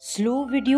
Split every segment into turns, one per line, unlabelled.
Slow video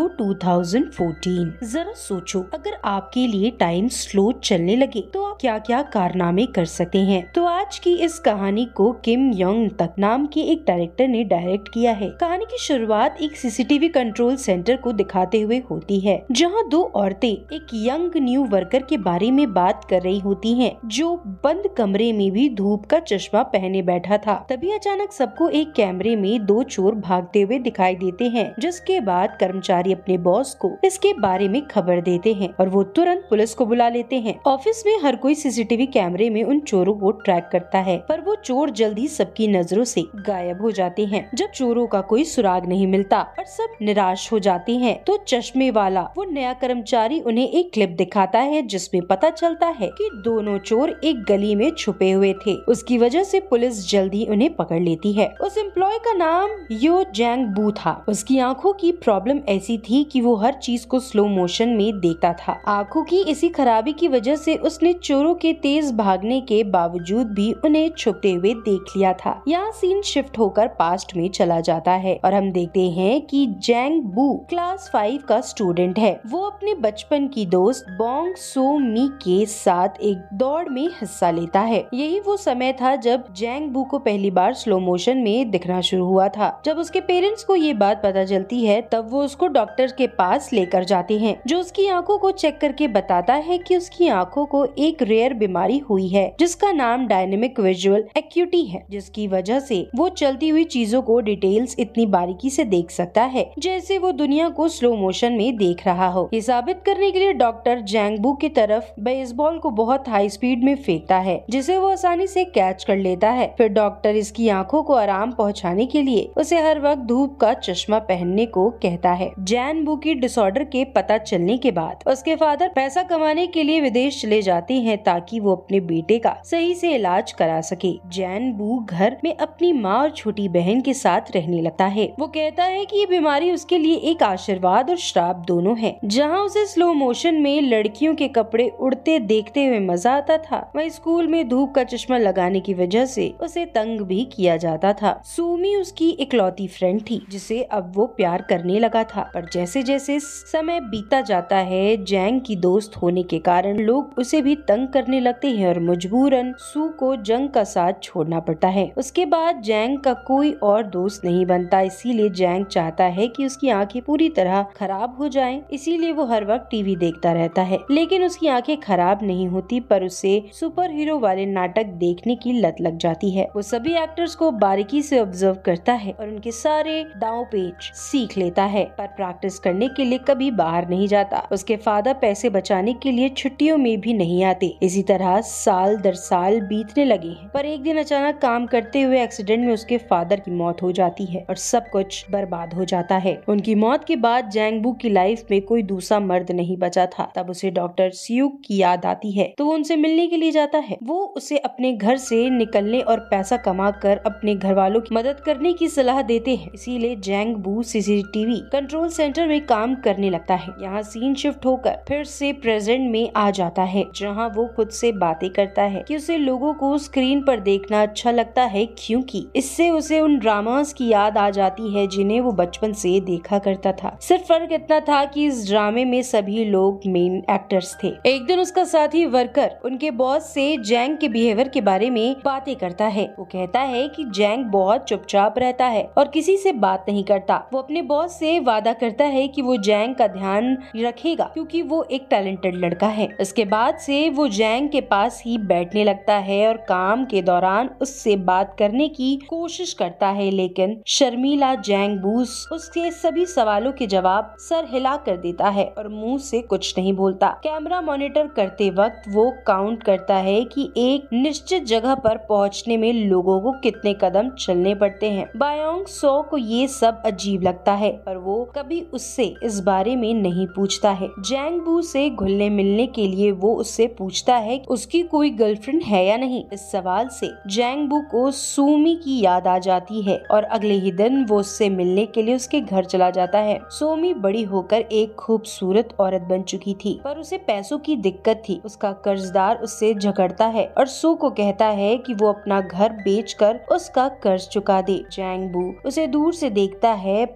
2014। जरा सोचो, अगर आपके लिए टाइम स्लो चलने लगे तो आप क्या क्या कारनामे कर सकते हैं। तो आज की इस कहानी को किम योंग तक नाम के एक डायरेक्टर ने डायरेक्ट किया है। कहानी की शुरुआत एक सीसीटीवी कंट्रोल सेंटर को दिखाते हुए होती है, जहां दो औरतें एक यंग न्यू वर्कर के बारे में बात कर रही होती हैं, जो बंद कमरे में भी धूप का चश्मा पहने बैठा था। तभी अचानक सबको एक कैमरे में दो चोर भागते हुए दिखाई देते हैं, जिसके बाद कर्मचारी अपने बॉस को इसके बारे में खबर देते हैं और वो तुरंत पुलिस को बुला लेते हैं। ऑफिस में हर कोई सीसीटीवी कैमरे में उन चोरों को ट्रैक करता है, पर वो चोर जल्दी सबकी नजरों से गायब हो जाते हैं। जब चोरों का कोई सुराग नहीं मिलता और सब निराश हो जाते हैं, तो चश्मे वाला वो नया कर्मचारी उन्हें एक क्लिप दिखाता है, जिसमें पता चलता है कि दोनों चोर एक गली में छुपे हुए थे। उसकी वजह से पुलिस जल्दी उन्हें पकड़ लेती है। उस एम्प्लॉय का नाम यो जैंग बू था। उसकी आंखों की प्रॉब्लम ऐसी थी कि वो हर चीज को स्लो मोशन में देखता था। आंखों की इसी खराबी की वजह से उसने चोरों के तेज भागने के बावजूद भी उन्हें छुपते हुए देख लिया था। यहाँ सीन शिफ्ट होकर पास्ट में चला जाता है और हम देखते हैं कि जैंग बू क्लास 5 का स्टूडेंट है। वो अपने बचपन की दोस्त बोंग सो मी के साथ एक दौड़ में हिस्सा लेता है। यही वो समय था जब जैंग बू को पहली बार स्लो मोशन में दिखना शुरू हुआ था। जब उसके पेरेंट्स को ये बात पता चलती है, तब वो उसको डॉक्टर के पास लेकर जाते हैं, जो उसकी आंखों को चेक करके बताता है कि उसकी आंखों को एक रेयर बीमारी हुई है, जिसका नाम डायनेमिक विजुअल एक्यूटी है, जिसकी वजह से वो चलती हुई चीजों को डिटेल्स इतनी बारीकी से देख सकता है जैसे वो दुनिया को स्लो मोशन में देख रहा हो। ये साबित करने के लिए डॉक्टर जैंग बू की तरफ बेसबॉल को बहुत हाई स्पीड में फेंकता है, जिसे वो आसानी से कैच कर लेता है। फिर डॉक्टर इसकी आंखों को आराम पहुंचाने के लिए उसे हर वक्त धूप का चश्मा पहनने को कहता है। जैन बू की डिसऑर्डर के पता चलने के बाद उसके फादर पैसा कमाने के लिए विदेश चले जाते हैं, ताकि वो अपने बेटे का सही से इलाज करा सके। जैन बू घर में अपनी माँ और छोटी बहन के साथ रहने लगता है। वो कहता है कि ये बीमारी उसके लिए एक आशीर्वाद और श्राप दोनों है। जहाँ उसे स्लो मोशन में लड़कियों के कपड़े उड़ते देखते हुए मजा आता था, वहीं स्कूल में धूप का चश्मा लगाने की वजह से उसे तंग भी किया जाता था। सूमी उसकी इकलौती फ्रेंड थी, जिसे अब वो प्यार करने लगा था। पर जैसे जैसे समय बीता जाता है, जैंग की दोस्त होने के कारण लोग उसे भी तंग करने लगते हैं और मजबूरन सू को जंग का साथ छोड़ना पड़ता है। उसके बाद जैंग का कोई और दोस्त नहीं बनता, इसीलिए जैंग चाहता है कि उसकी आंखें पूरी तरह खराब हो जाएं। इसीलिए वो हर वक्त टीवी देखता रहता है, लेकिन उसकी आंखें खराब नहीं होती, पर उसे सुपर हीरो वाले नाटक देखने की लत लग जाती है। वो सभी एक्टर्स को बारीकी से ऑब्जर्व करता है और उनके सारे दांव पेच सीख लेता है, पर प्रैक्टिस करने के लिए कभी बाहर नहीं जाता। उसके फादर पैसे बचाने के लिए छुट्टियों में भी नहीं आते। इसी तरह साल दर साल बीतने लगे हैं, पर एक दिन अचानक काम करते हुए एक्सीडेंट में उसके फादर की मौत हो जाती है और सब कुछ बर्बाद हो जाता है। उनकी मौत के बाद जैंग बू की लाइफ में कोई दूसरा मर्द नहीं बचा था। तब उसे डॉक्टर सियुक की याद आती है, तो वो उनसे मिलने के लिए जाता है। वो उसे अपने घर से निकलने और पैसा कमा कर अपने घर वालों की मदद करने की सलाह देते हैं। इसीलिए जैंग बू सीसीटीवी कंट्रोल सेंटर में काम करने लगता है। यहाँ सीन शिफ्ट होकर फिर से प्रेजेंट में आ जाता है, जहाँ वो खुद से बातें करता है कि उसे लोगों को स्क्रीन पर देखना अच्छा लगता है, क्योंकि इससे उसे उन ड्रामास की याद आ जाती है जिन्हें वो बचपन से देखा करता था। सिर्फ फर्क इतना था कि इस ड्रामे में सभी लोग मेन एक्टर्स थे। एक दिन उसका साथी वर्कर उनके बॉस से जैंग के बिहेवियर के बारे में बातें करता है। वो कहता है कि जैंग बहुत चुपचाप रहता है और किसी से बात नहीं करता। वो अपने बॉस से वादा करता है कि वो जैंग का ध्यान रखेगा, क्योंकि वो एक टैलेंटेड लड़का है। इसके बाद से वो जैंग के पास ही बैठने लगता है और काम के दौरान उससे बात करने की कोशिश करता है, लेकिन शर्मीला जैंग बूस उसके सभी सवालों के जवाब सर हिला कर देता है और मुंह से कुछ नहीं बोलता। कैमरा मॉनिटर करते वक्त वो काउंट करता है कि एक निश्चित जगह पर पहुंचने में लोगों को कितने कदम चलने पड़ते हैं। बायोंग सो को ये सब अजीब लगता है, पर वो कभी उससे इस बारे में नहीं पूछता है। जैंग बू से घुलने मिलने के लिए वो उससे पूछता है उसकी कोई गर्लफ्रेंड है या नहीं। इस सवाल से जैंग बू को सूमी की याद आ जाती है और अगले ही दिन वो उससे मिलने के लिए उसके घर चला जाता है। सूमी बड़ी होकर एक खूबसूरत औरत बन चुकी थी, पर उसे पैसों की दिक्कत थी। उसका कर्जदार उससे झगड़ता है और सू को कहता है कि वो अपना घर बेचकर उसका कर्ज चुका दे। जैंग बू उसे दूर से देखता है, पर पास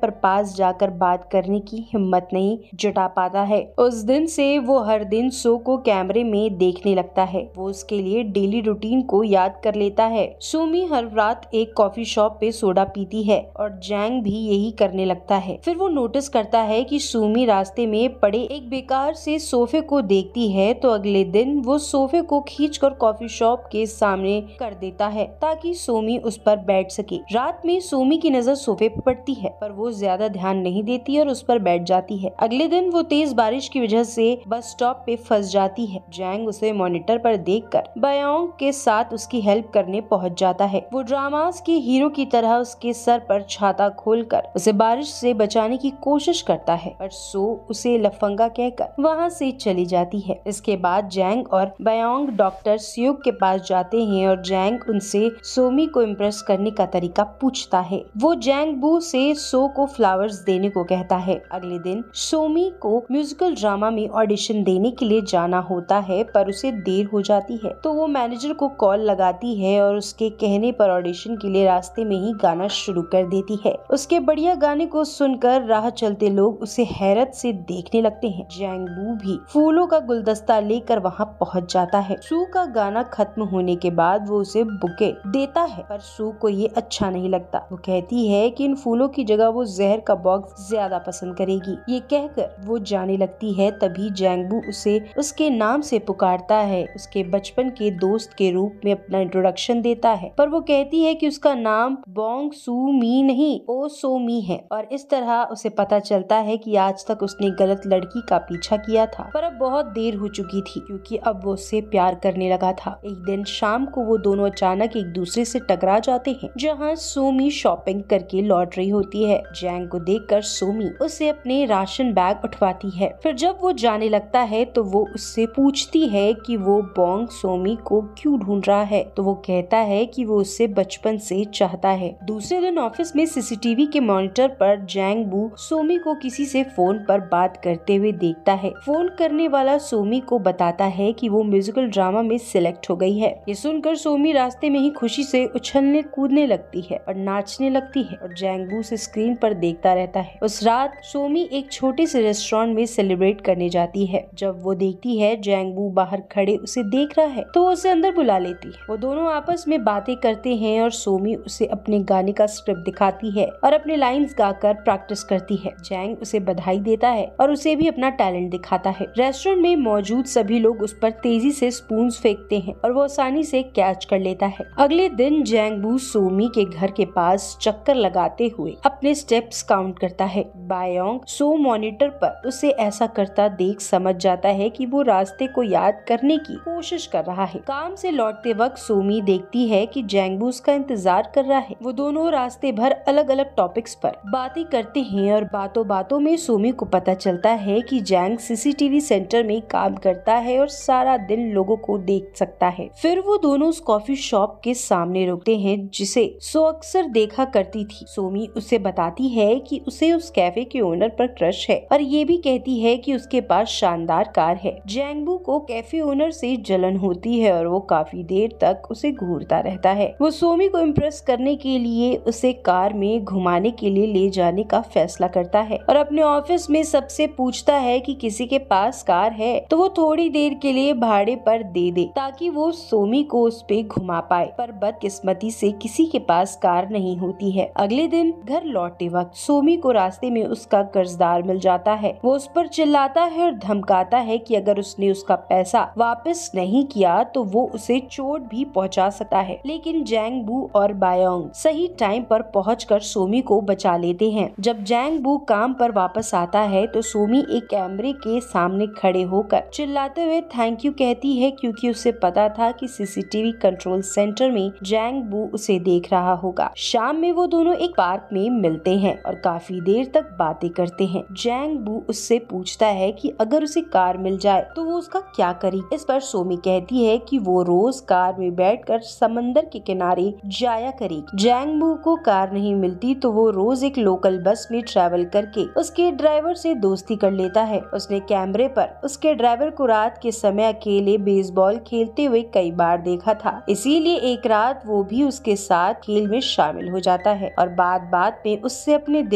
पास जाकर बात करने की हिम्मत नहीं जुटा पाता है। उस दिन से वो हर दिन सो को कैमरे में देखने लगता है। वो उसके लिए डेली रूटीन को याद कर लेता है। सोमी हर रात एक कॉफी शॉप पे सोडा पीती है और जैंग भी यही करने लगता है। फिर वो नोटिस करता है कि सोमी रास्ते में पड़े एक बेकार से सोफे को देखती है, तो अगले दिन वो सोफे को खींचकर कॉफी शॉप के सामने कर देता है ताकि सोमी उस पर बैठ सके। रात में सोमी की नजर सोफे पर पड़ती है, पर वो ज्यादा ध्यान नहीं देती और उस पर बैठ जाती है। अगले दिन वो तेज बारिश की वजह से बस स्टॉप पे फंस जाती है। जैंग उसे मॉनिटर पर देखकर बायोंग के साथ उसकी हेल्प करने पहुंच जाता है। वो ड्रामास के हीरो की तरह उसके सर पर छाता खोलकर उसे बारिश से बचाने की कोशिश करता है, पर सो उसे लफंगा कहकर वहाँ से चली जाती है। इसके बाद जैंग और बायोंग डॉक्टर स्यूक के पास जाते हैं और जैंग उनसे सोमी को इम्प्रेस करने का तरीका पूछता है। वो जैंग बू से सो को फ्लावर्स देने को कहता है। अगले दिन सोमी को म्यूजिकल ड्रामा में ऑडिशन देने के लिए जाना होता है, पर उसे देर हो जाती है, तो वो मैनेजर को कॉल लगाती है और उसके कहने पर ऑडिशन के लिए रास्ते में ही गाना शुरू कर देती है। उसके बढ़िया गाने को सुनकर राह चलते लोग उसे हैरत से देखने लगते हैं। जैंग बू भी फूलों का गुलदस्ता लेकर वहाँ पहुँच जाता है। सू का गाना खत्म होने के बाद वो उसे बुके देता है, पर सू को ये अच्छा नहीं लगता। वो कहती है कि इन फूलों की जगह वो जहर का बॉक्स ज्यादा पसंद करेगी। ये कहकर वो जाने लगती है। तभी जैंग बू उसे उसके नाम से पुकारता है, उसके बचपन के दोस्त के रूप में अपना इंट्रोडक्शन देता है, पर वो कहती है कि उसका नाम बोंग सू मी नहीं, ओ सो मी है। और इस तरह उसे पता चलता है कि आज तक उसने गलत लड़की का पीछा किया था, पर अब बहुत देर हो चुकी थी क्योंकि अब वो उससे प्यार करने लगा था। एक दिन शाम को वो दोनों अचानक एक दूसरे से टकरा जाते हैं, जहाँ सोमी शॉपिंग करके लौट रही होती है। जैंग को देखकर सोमी उसे अपने राशन बैग उठवाती है। फिर जब वो जाने लगता है तो वो उससे पूछती है कि वो बोंग सोमी को क्यों ढूंढ रहा है, तो वो कहता है कि वो उससे बचपन से चाहता है। दूसरे दिन ऑफिस में सीसीटीवी के मॉनिटर पर जैंग बू सोमी को किसी से फोन पर बात करते हुए देखता है। फोन करने वाला सोमी को बताता है कि वो म्यूजिकल ड्रामा में सिलेक्ट हो गई है। ये सुनकर सोमी रास्ते में ही खुशी से उछलने कूदने लगती है और नाचने लगती है और जैंग बू से स्क्रीन पर देखता रहता है। उस रात सोमी एक छोटे से रेस्टोरेंट में सेलिब्रेट करने जाती है। जब वो देखती है जैंग बू बाहर खड़े उसे देख रहा है, तो वो उसे अंदर बुला लेती है। वो दोनों आपस में बातें करते हैं और सोमी उसे अपने गाने का स्क्रिप्ट दिखाती है और अपने लाइंस गाकर प्रैक्टिस करती है। जैंग उसे बधाई देता है और उसे भी अपना टैलेंट दिखाता है। रेस्टोरेंट में मौजूद सभी लोग उस पर तेजी से स्पून्स फेंकते हैं और वो आसानी से कैच कर लेता है। अगले दिन जैंग बू सोमी के घर के पास चक्कर लगाते हुए अपने स्टेप्स काउंट करता है। बायोंग सो मॉनिटर पर उसे ऐसा करता देख समझ जाता है कि वो रास्ते को याद करने की कोशिश कर रहा है। काम से लौटते वक्त सोमी देखती है कि जैंग बू उसका इंतजार कर रहा है। वो दोनों रास्ते भर अलग अलग टॉपिक्स पर बातें करते हैं और बातों बातों में सोमी को पता चलता है कि जैंग सीसीटीवी सेंटर में काम करता है और सारा दिन लोगों को देख सकता है। फिर वो दोनों उस कॉफी शॉप के सामने रुकते हैं जिसे सो अक्सर देखा करती थी। सोमी उसे बताती है कि उसे उस कैफे के ओनर पर क्रश है और ये भी कहती है कि उसके पास शानदार कार है। जैंग बू को कैफे ओनर से जलन होती है और वो काफी देर तक उसे घूरता रहता है। वो सोमी को इम्प्रेस करने के लिए उसे कार में घुमाने के लिए ले जाने का फैसला करता है और अपने ऑफिस में सबसे पूछता है कि किसी के पास कार है तो वो थोड़ी देर के लिए भाड़े पर दे दे ताकि वो सोमी को उस पे घुमा पाए, पर बदकिस्मती से किसी के पास कार नहीं होती है। अगले दिन घर लौटते वक्त सोमी को रास्ते में उसका कर्जदार मिल जाता है। वो उस पर चिल्लाता है और धमकाता है कि अगर उसने उसका पैसा वापस नहीं किया तो वो उसे चोट भी पहुंचा सकता है। लेकिन जैंग बू और बायोंग सही टाइम पर पहुंचकर सोमी को बचा लेते हैं। जब जैंग बू काम पर वापस आता है तो सोमी एक कैमरे के सामने खड़े होकर चिल्लाते हुए थैंक यू कहती है क्योंकि उसे पता था कि सीसीटीवी कंट्रोल सेंटर में जैंग बू उसे देख रहा होगा। शाम में वो दोनों एक पार्क में मिलते हैं और काफी देर तक बातें करते हैं। जैंग बू उससे पूछता है कि अगर उसे कार मिल जाए तो वो उसका क्या करेगी। इस पर सोमी कहती है कि वो रोज कार में बैठकर समंदर के किनारे जाया करेगी। जैंग बू को कार नहीं मिलती तो वो रोज एक लोकल बस में ट्रैवल करके उसके ड्राइवर से दोस्ती कर लेता है। उसने कैमरे पर उसके ड्राइवर को रात के समय अकेले बेसबॉल खेलते हुए कई बार देखा था, इसीलिए एक रात वो भी उसके साथ खेल में शामिल हो जाता है और बात बात में उससे अपने दिल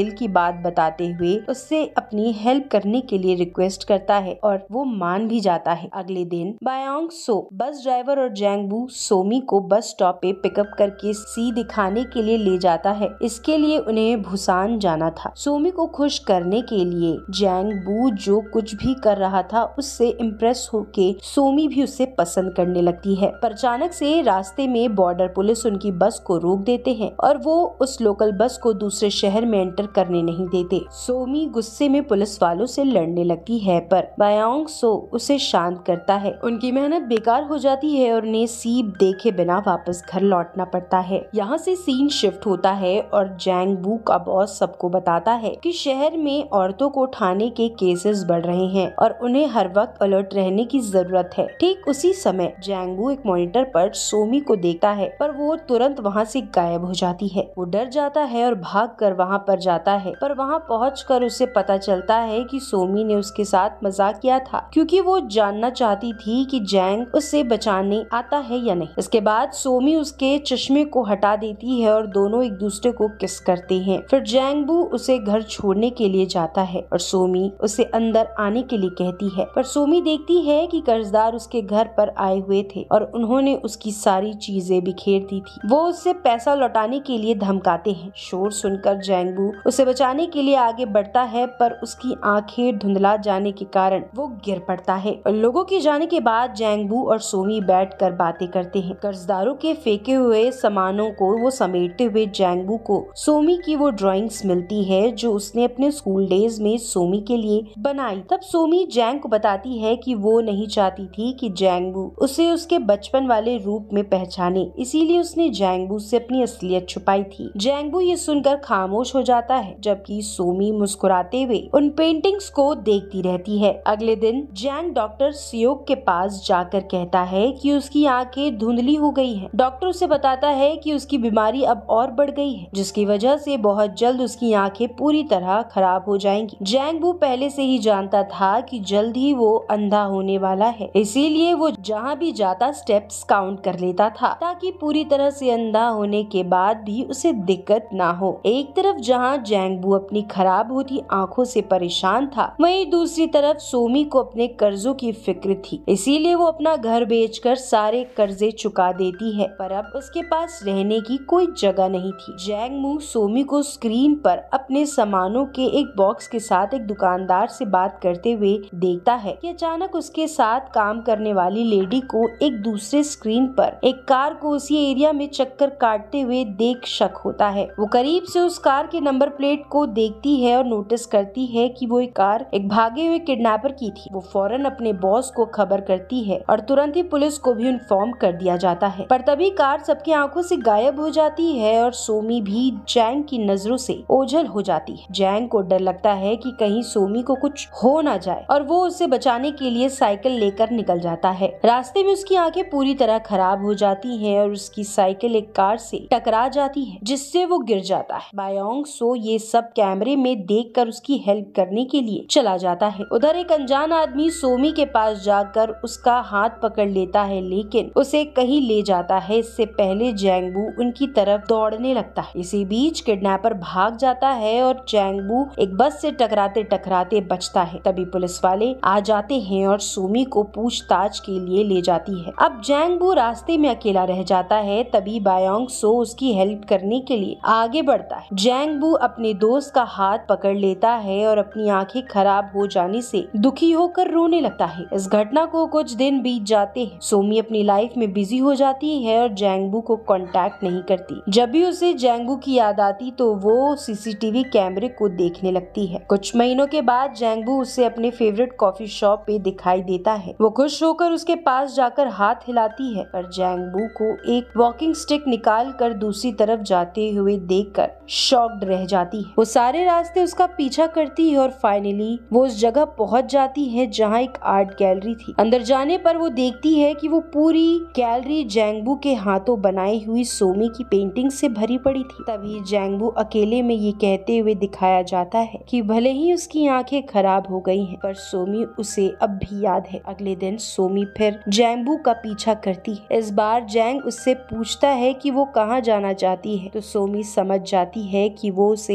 दिल की बात बताते हुए उससे अपनी हेल्प करने के लिए रिक्वेस्ट करता है और वो मान भी जाता है। अगले दिन बायोंग सो बस ड्राइवर और जैंगबू सोमी को बस स्टॉप पे पिकअप करके सी दिखाने के लिए ले जाता है। इसके लिए उन्हें बुसान जाना था। सोमी को खुश करने के लिए जैंगबू जो कुछ भी कर रहा था उससे इम्प्रेस होके सोमी भी उसे पसंद करने लगती है। पर अचानक से रास्ते में बॉर्डर पुलिस उनकी बस को रोक देते हैं और वो उस लोकल बस को दूसरे शहर में एंटर करने नहीं देते। सोमी गुस्से में पुलिस वालों से लड़ने लगती है पर बायोंग सो उसे शांत करता है। उनकी मेहनत बेकार हो जाती है और उन्हें सीप देखे बिना वापस घर लौटना पड़ता है। यहाँ से सीन शिफ्ट होता है और जैंगबू का बॉस सबको बताता है कि शहर में औरतों को उठाने के केसेस बढ़ रहे हैं और उन्हें हर वक्त अलर्ट रहने की जरूरत है। ठीक उसी समय जैंगबू एक मॉनिटर पर सोमी को देखता है पर वो तुरंत वहाँ से गायब हो जाती है। वो डर जाता है और भागकर वहाँ पर जाता है पर वहाँ पहुंचकर उसे पता चलता है कि सोमी ने उसके साथ मजाक किया था क्योंकि वो जानना चाहती थी कि जैंग उससे बचाने आता है या नहीं। इसके बाद सोमी उसके चश्मे को हटा देती है और दोनों एक दूसरे को किस करते हैं। फिर जैंगबू उसे घर छोड़ने के लिए जाता है और सोमी उसे अंदर आने के लिए कहती है पर सोमी देखती है कि कर्जदार उसके घर पर आए हुए थे और उन्होंने उसकी सारी चीजें बिखेर दी थी। वो उससे पैसा लौटाने के लिए धमकाते हैं। शोर सुनकर जैंगबू उसे बचाने के लिए आगे बढ़ता है पर उसकी आंखें धुंधला जाने के कारण वो गिर पड़ता है। और लोगों के जाने के बाद जैंगबू और सोमी बैठकर बातें करते हैं। कर्जदारों के फेंके हुए सामानों को वो समेटते हुए जैंगबू को सोमी की वो ड्राइंग्स मिलती है जो उसने अपने स्कूल डेज में सोमी के लिए बनाई। तब सोमी जैंग को बताती है कि वो नहीं चाहती थी कि जैंगबू उसे उसके बचपन वाले रूप में पहचाने, इसीलिए उसने जैंगबू से अपनी असलियत छुपाई थी। जैंगबू ये सुनकर खामोश हो जाता है जबकि सोमी मुस्कुराते हुए उन पेंटिंग्स को देखती रहती है। अगले दिन जैंग डॉक्टर सियोक के पास जाकर कहता है कि उसकी आंखें धुंधली हो गई हैं। डॉक्टर उसे बताता है कि उसकी बीमारी अब और बढ़ गई है जिसकी वजह से बहुत जल्द उसकी आंखें पूरी तरह खराब हो जाएंगी। जैंगबू पहले से ही जानता था कि जल्द ही वो अंधा होने वाला है, इसीलिए वो जहाँ भी जाता स्टेप्स काउंट कर लेता था ताकि पूरी तरह से अंधा होने के बाद भी उसे दिक्कत ना हो। एक तरफ जहाँ जैंगबू अपनी खराब होती आंखों से परेशान था, वहीं दूसरी तरफ सोमी को अपने कर्जों की फिक्र थी, इसीलिए वो अपना घर बेचकर सारे कर्जे चुका देती है पर अब उसके पास रहने की कोई जगह नहीं थी। जैंगबू सोमी को स्क्रीन पर अपने सामानों के एक बॉक्स के साथ एक दुकानदार से बात करते हुए देखता है कि अचानक उसके साथ काम करने वाली लेडी को एक दूसरे स्क्रीन पर एक कार को उसी एरिया में चक्कर काटते हुए देख शक होता है। वो करीब से उस कार के नंबर प्लेट को देखती है और नोटिस करती है कि वो कार एक भागे हुए किडनैपर की थी। वो फौरन अपने बॉस को खबर करती है और तुरंत ही पुलिस को भी इन्फॉर्म कर दिया जाता है। पर तभी कार सबकी आंखों से गायब हो जाती है और सोमी भी जैंग की नजरों से ओझल हो जाती है। जैंग को डर लगता है कि कहीं सोमी को कुछ हो ना जाए और वो उसे बचाने के लिए साइकिल लेकर निकल जाता है। रास्ते में उसकी आंखें पूरी तरह खराब हो जाती हैं और उसकी साइकिल एक कार से टकरा जाती है जिससे वो गिर जाता है। बायोंग सो ये सब कैमरे में देखकर उसकी हेल्प करने के लिए चला जाता है। उधर एक अनजान आदमी सोमी के पास जाकर उसका हाथ पकड़ लेता है लेकिन उसे कहीं ले जाता है इससे पहले जैंगबू उनकी तरफ दौड़ने लगता है। इसी बीच किडनैपर भाग जाता है और जैंगबू एक बस से टकराते टकराते बचता है। तभी पुलिस वाले आ जाते हैं और सोमी को पूछताछ के लिए ले जाती है। अब जैंगबू रास्ते में अकेला रह जाता है। तभी बायोंग सो उसकी हेल्प करने के लिए आगे बढ़ता है। जैंगबू अपने दोस्त का हाथ पकड़ लेता है और अपनी आंखें खराब हो जाने से दुखी होकर रोने लगता है। इस घटना को कुछ दिन बीत जाते हैं। सोमी अपनी लाइफ में बिजी हो जाती है और जैंगबू को कांटेक्ट नहीं करती। जब भी उसे जैंगबू की याद आती तो वो सीसीटीवी कैमरे को देखने लगती है। कुछ महीनों के बाद जैंगबू उसे अपने फेवरेट कॉफी शॉप पे दिखाई देता है। वो खुश होकर उसके पास जाकर हाथ हिलाती है पर जैंगबू को एक वॉकिंग स्टिक निकाल कर दूसरी तरफ जाते हुए देखकर शॉक्ड रह जाती है। वो सारे रास्ते उसका पीछा करती है और फाइनली वो उस जगह पहुंच जाती है जहाँ एक आर्ट गैलरी थी। अंदर जाने पर वो देखती है कि वो पूरी गैलरी जैंगबू के हाथों बनाई हुई सोमी की पेंटिंग से भरी पड़ी थी। तभी जैंगबू अकेले में ये कहते हुए दिखाया जाता है कि भले ही उसकी आंखें खराब हो गई हैं, पर सोमी उसे अब भी याद है। अगले दिन सोमी फिर जैंगबू का पीछा करती है। इस बार जैंग उससे पूछता है कि वो कहाँ जाना चाहती है तो सोमी समझ जाती है कि वो उसे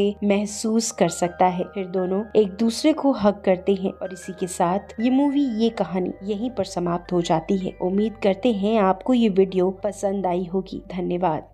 से महसूस कर सकता है। फिर दोनों एक दूसरे को हग करते हैं और इसी के साथ ये मूवी, ये कहानी यहीं पर समाप्त हो जाती है। उम्मीद करते हैं आपको ये वीडियो पसंद आई होगी। धन्यवाद।